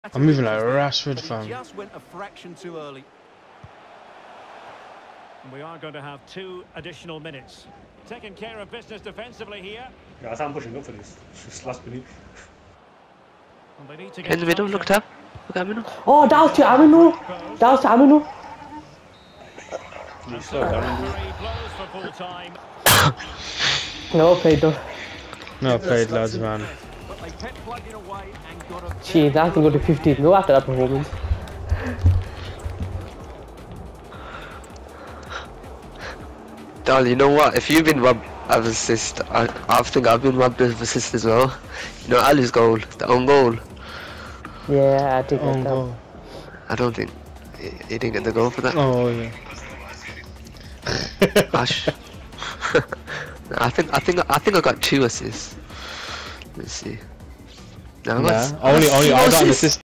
I'm moving like Rashford, fam. Just went a fraction too early. We are going to have 2 additional minutes. Taking care of business defensively here. Yeah, I'm pushing up for this. Just last minute. And they need to get In the middle, look up. Look at me. Oh, that was to Aminu. That was to Aminu. Can you slow down? blows for full time. No played though. No played, lads, man. But they kept plugging away and got a Jeez, I have to go to 15 no after that performance. Dal, you know what? If you've been robbed of assist, I think I've been robbed of assist as well. You know, Ali's goal, the own goal. Yeah, I did Own get that. goal. I don't think he didn't get the goal for that. Oh yeah. Gosh. I think I got 2 assists. Let's see. No, Nah, only I got an assist.